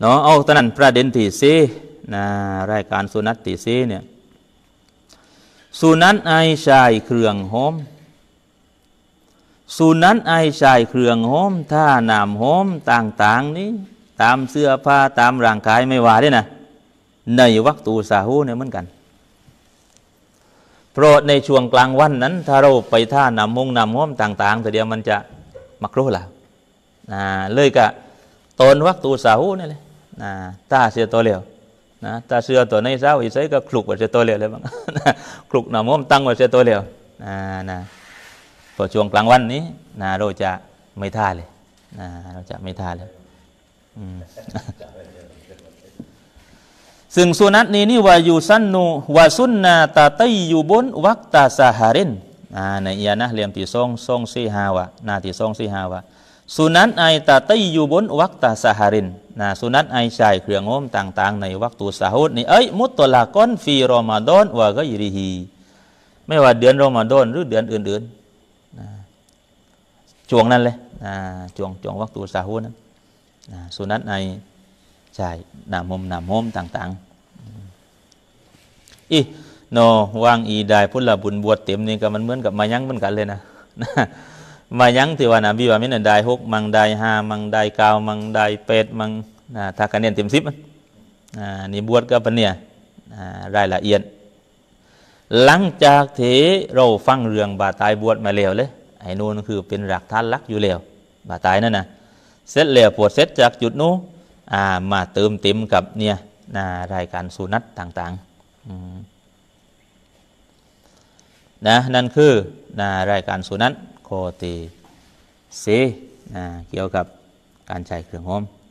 เนาะเอาตอนนั้นประเด็นที่ซีนะรายการสุนัตที่ซีเนี่ยสุนัตไอชายเครื่องหอมสุนัตไอชายเครื่องหอมถ้านามหอมต่างๆนี้ตามเสื้อผ้าตามร่างกายไม่ว่าด้วยนะในวักตูซาฮูเนี่ยเหมือนกันเพราะในช่วงกลางวันนั้นถ้าเราไปท่านำหอมต่างๆแต่เดียวมันจะมักรู้ละเลยกะตนวักตูซาฮูนี่เลยตาเสียตัวเหลวนะตาเสือตัวในเช้าอีใส่ก็คลุกว่าเสียตัวเหลวเลยบ้างคลุกนำหอมตั้งว่าเสียตัวเหลวนะพอช่วงกลางวันนี้เราจะไม่ท่าเลยเราจะไม่ท่าเลยซึ่งสุนัตนี้ว่าอยู่สั้นนูว่าสุนนะตาไตอยู่บนวักตาสาฮารินในอียนะเรียมที่ทรงซีฮาวะนาที่ทรงซีฮาวะสุนัตไอตาไตอยู่บนวักตาสาฮารินสุนัตไอชายเครื่องง้มต่างๆในวักตูซาฮูดนี่มุตตลากอนฟีรอมฎอนวะกอยริฮีไม่ว่าเดือนรอมฎอนหรือเดือนอื่นๆช่วงนั้นเลยช่วงวักตูซาฮูดนั้นสุนัตไอชายนามมต่างๆโนวางอีได้พุทธบุญบวชเต็มนี่ก็มันเหมือนกับมายังเหมือนกันเลยนะมายังที่ว่านะบีว่ามินันได้6มังได้5มังได้9มังได้8มังถ้าคะแนนเต็ม10นี่บวชก็เป็นเนี่ยรายละเอียดหลังจากที่เราฟังเรื่องบาตายบวชมาแล้วเลยไอ้นู่นคือเป็นหลักฐานลักอยู่แล้วบาตายนั่นนะเสร็จแล้วปวดเสร็จจากจุดนู้มาเติมเต็มกับเนี่ยรายการสุนัตต่างๆนั่นคือรายการสุนัตโคติเสเกี่ยวกับการใช้เครื่องหอม